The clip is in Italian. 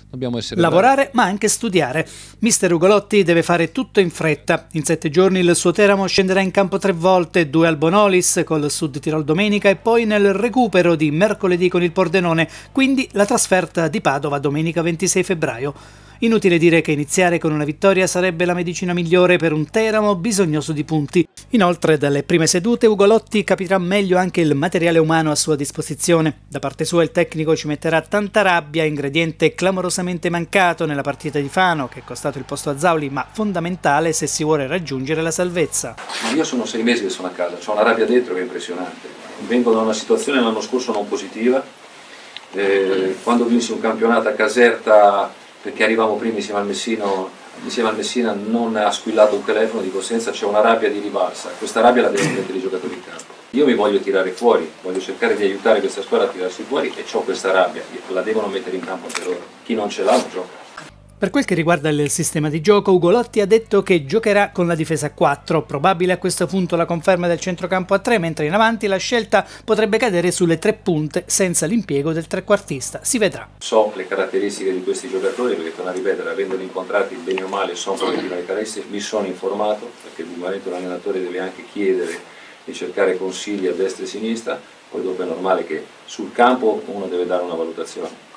Dobbiamo essere lavorare bravi. ma anche studiare. Mister Ugolotti deve fare tutto in fretta. In 7 giorni il suo Teramo scenderà in campo 3 volte, 2 al Bonolis col Sud Tirol domenica e poi nel recupero di mercoledì con il Pordenone, quindi la trasferta di Padova domenica 26 febbraio. Inutile dire che iniziare con una vittoria sarebbe la medicina migliore per un Teramo bisognoso di punti. Inoltre, dalle prime sedute Ugolotti capirà meglio anche il materiale umano a sua disposizione. Da parte sua il tecnico ci metterà tanta rabbia, ingrediente clamorosamente mancato nella partita di Fano, che è costato il posto a Zauli, ma fondamentale se si vuole raggiungere la salvezza. Io sono 6 mesi che sono a casa, ho una rabbia dentro che è impressionante. Vengo da una situazione l'anno scorso non positiva, quando vinsi un campionato a Caserta, perché arrivavamo primi insieme al Messina non ha squillato un telefono, di conseguenza c'è una rabbia di rivalsa, questa rabbia la devono mettere i giocatori in campo. Io mi voglio tirare fuori, voglio cercare di aiutare questa squadra a tirarsi fuori e ho questa rabbia, la devono mettere in campo anche loro, chi non ce l'ha non gioca. Per quel che riguarda il sistema di gioco, Ugolotti ha detto che giocherà con la difesa a 4, probabile a questo punto la conferma del centrocampo a 3, mentre in avanti la scelta potrebbe cadere sulle 3 punte senza l'impiego del trequartista, si vedrà. So le caratteristiche di questi giocatori, perché torno a ripetere, avendoli incontrati bene o male so quali sono le caratteristiche, mi sono informato, perché indubbiamente l'allenatore deve anche chiedere e cercare consigli a destra e a sinistra, poi dopo è normale che sul campo uno deve dare una valutazione.